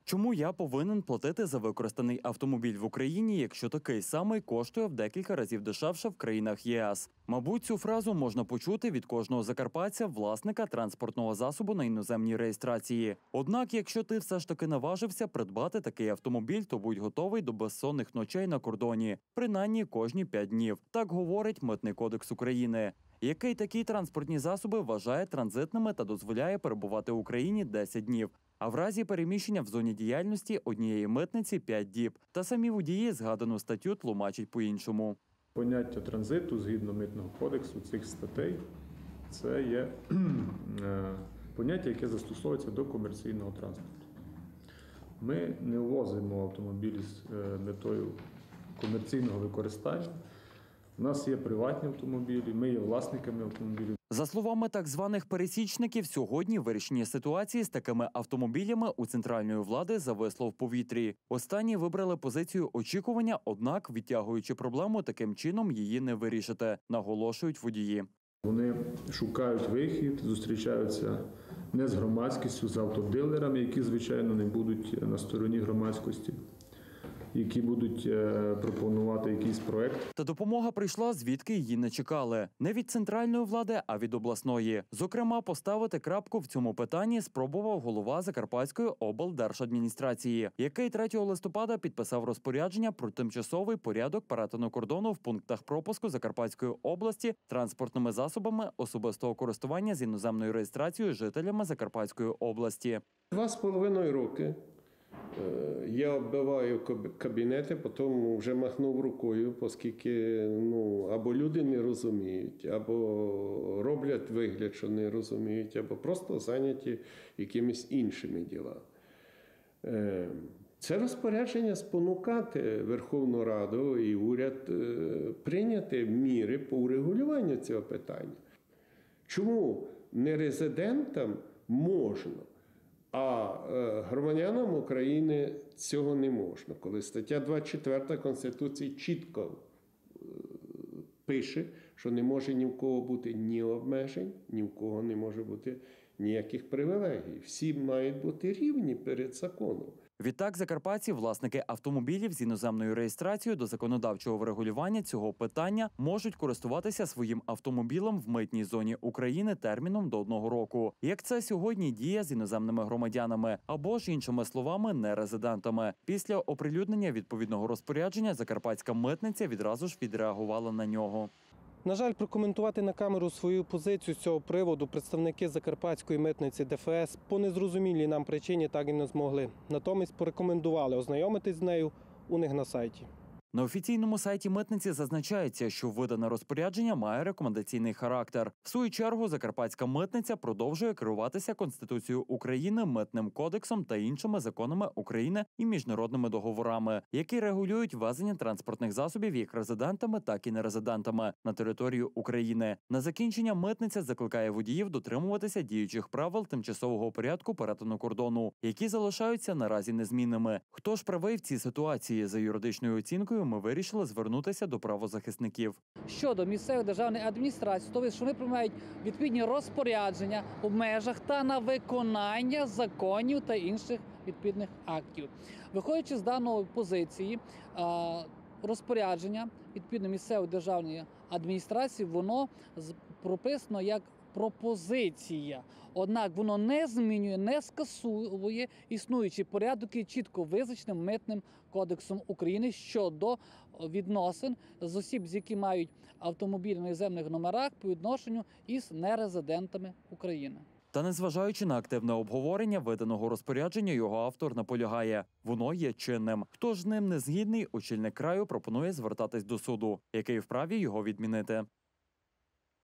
Чому я повинен платити за використаний автомобіль в Україні, якщо такий самий коштує в декілька разів дешевше в країнах ЄС? Мабуть, цю фразу можна почути від кожного закарпатця, власника транспортного засобу на іноземній реєстрації. Однак, якщо ти все ж таки наважився придбати такий автомобіль, то будь готовий до безсонних ночей на кордоні, принаймні кожні 5 днів. Так говорить Митний кодекс України, який такі транспортні засоби вважає транзитними та дозволяє перебувати в Україні 10 днів. А в разі переміщення в зоні діяльності однієї митниці 5 діб. Та самі водії згадану статтю тлумачать по-іншому. Поняття транзиту згідно Митного кодексу цих статей – це є поняття, яке застосовується до комерційного транспорту. Ми не ввозимо автомобілі з метою комерційного використання. У нас є приватні автомобілі, ми є власниками автомобілів. За словами так званих пересічників, сьогодні вирішення ситуації з такими автомобілями у центральної влади зависло в повітрі. Останні вибрали позицію очікування, однак, відтягуючи проблему, таким чином її не вирішити, наголошують водії. Вони шукають вихід, зустрічаються не з громадськістю, з автодилерами, які, звичайно, не будуть на стороні громадськості, які будуть пропонувати якийсь проект. Та допомога прийшла, звідки її не чекали. Не від центральної влади, а від обласної. Зокрема, поставити крапку в цьому питанні спробував голова Закарпатської облдержадміністрації, який 3 листопада підписав розпорядження про тимчасовий порядок перетину кордону в пунктах пропуску Закарпатської області транспортними засобами особистого користування з іноземною реєстрацією жителями Закарпатської області. 2,5 роки. Я оббиваю кабінети, потім вже махнув рукою, оскільки або люди не розуміють, або роблять вигляд, що не розуміють, або просто зайняті якимись іншими ділами. Це розпорядження спонукати Верховну Раду і уряд прийняти міри по урегулюванню цього питання. Чому нерезидентам можна, а громадянам України цього не можна, коли стаття 24 Конституції чітко пише, що не може ні в кого бути ні обмежень, ні в кого не може бути ніяких привілегій. Всі мають бути рівні перед законом. Відтак, закарпатці, власники автомобілів з іноземною реєстрацією до законодавчого врегулювання цього питання можуть користуватися своїм автомобілем в митній зоні України терміном до 1 року. Як це сьогодні діє з іноземними громадянами, або ж, іншими словами, нерезидентами. Після оприлюднення відповідного розпорядження закарпатська митниця відразу ж відреагувала на нього. На жаль, прокоментувати на камеру свою позицію з цього приводу представники Закарпатської митниці ДФС по незрозумілій нам причині так і не змогли. Натомість порекомендували ознайомитись з нею у них на сайті. На офіційному сайті митниці зазначається, що видане розпорядження має рекомендаційний характер. В свою чергу, закарпатська митниця продовжує керуватися Конституцією України, Митним кодексом та іншими законами України і міжнародними договорами, які регулюють ввезення транспортних засобів як резидентами, так і нерезидентами на територію України. На закінчення митниця закликає водіїв дотримуватися діючих правил тимчасового порядку перетину кордону, які залишаються наразі незмінними. Хто ж правий в цій ситуації? За юридичною оцінкою ми вирішили звернутися до правозахисників. Щодо місцевої державної адміністрації, то що вони приймають відповідні розпорядження в межах та на виконання законів та інших відповідних актів. Виходячи з даної позиції, розпорядження відповідно місцевої державної адміністрації, воно прописано як пропозиція. Однак воно не змінює, не скасовує існуючий порядок і чітко визначеним Митним кодексом України щодо відносин з осіб, які мають автомобілі на іноземних номерах по відношенню із нерезидентами України. Та незважаючи на активне обговорення виданого розпорядження, його автор наполягає – воно є чинним. Хто ж з ним не згідний, очільник краю пропонує звертатись до суду, який вправі його відмінити.